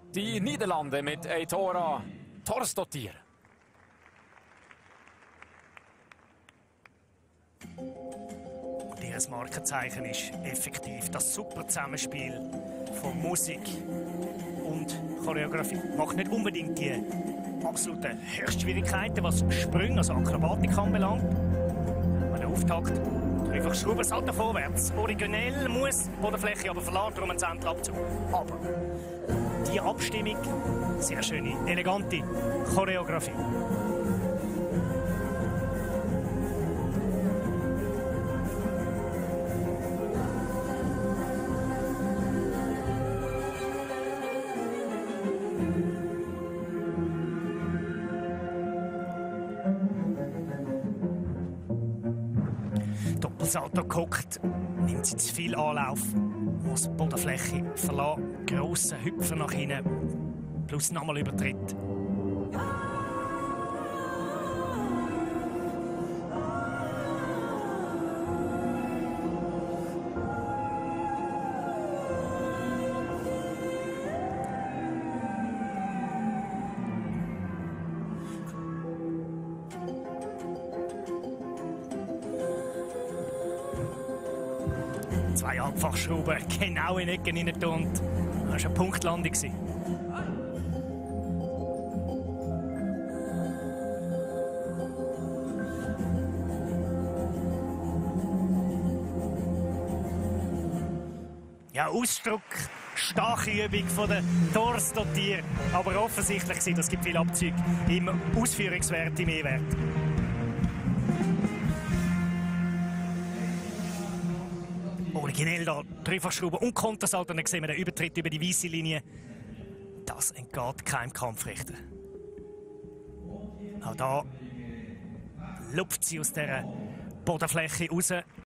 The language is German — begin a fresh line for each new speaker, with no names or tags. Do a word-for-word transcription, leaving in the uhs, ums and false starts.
Die Niederlande mit Eitora Thorsdottir.
Ihr Markenzeichen ist effektiv das super Zusammenspiel von Musik und Choreografie. Macht nicht unbedingt die absoluten Höchstschwierigkeiten, was Sprünge, also Akrobatik anbelangt. Der Auftakt, einfach Schrauben, Salto vorwärts. Originell muss Bodenfläche aber verlassen, darum ein Zentralabzug. Aber die Abstimmung, sehr schöne, elegante Choreografie. Doppelsalto guckt, nimmt sie zu viel Anlauf, muss die Bodenfläche verlassen, grosse Hüpfer nach hinten, plus nochmal Übertritt. Zwei Abfachschrauben genau in die Ecken hineintun. Das war eine Punktlandung. Ja, Ausdruck, starke Übung von der Thorsdottir. Aber offensichtlich sind das gibt viele Abzüge im Ausführungswert, im E-Wert. Originell da, Dreifachschrauben und Kontersalto, dann sehen wir den Übertritt über die weiße Linie. Das entgeht keinem Kampfrichter. Auch da lupft sie aus dieser Bodenfläche raus.